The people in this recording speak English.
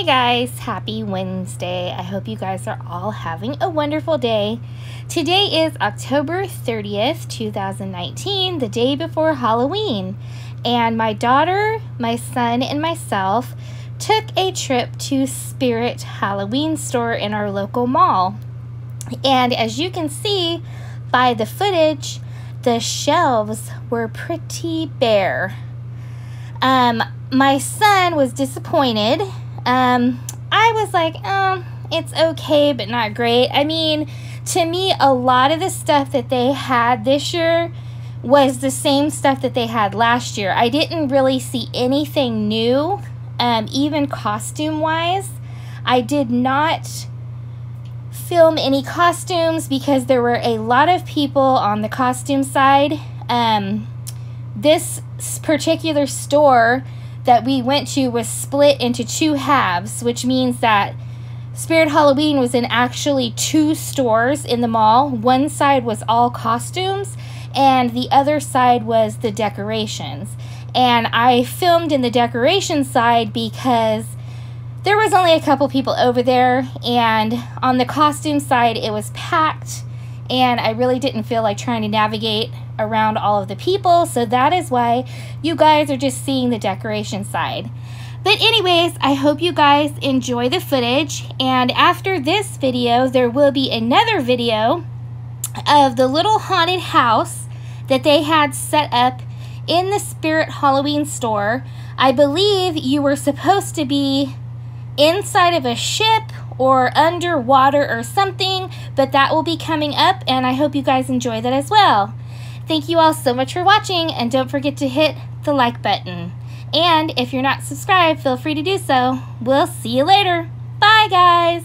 guys, happy Wednesday. I hope you guys are all having a wonderful day. Today is October 30th, 2019, the day before Halloween. And my daughter, my son, and myself took a trip to Spirit Halloween store in our local mall. And as you can see by the footage, the shelves were pretty bare. My son was disappointed. I was like, it's okay, but not great. I mean, to me, a lot of the stuff that they had this year was the same stuff that they had last year. I didn't really see anything new, even costume-wise. I did not film any costumes because there were a lot of people on the costume side. This particular store that we went to was split into two halves, which means that Spirit Halloween was in actually two stores in the mall. One side was all costumes and the other side was the decorations. And I filmed in the decoration side because there was only a couple people over there, and on the costume side it was packed and I really didn't feel like trying to navigate around all of the people, so that is why you guys are just seeing the decoration side. But anyways, I hope you guys enjoy the footage, and after this video there will be another video of the little haunted house that they had set up in the Spirit Halloween store. I believe you were supposed to be inside of a ship or underwater or something, but that will be coming up, and I hope you guys enjoy that as well. Thank you all so much for watching, and don't forget to hit the like button. And if you're not subscribed, feel free to do so. We'll see you later. Bye, guys.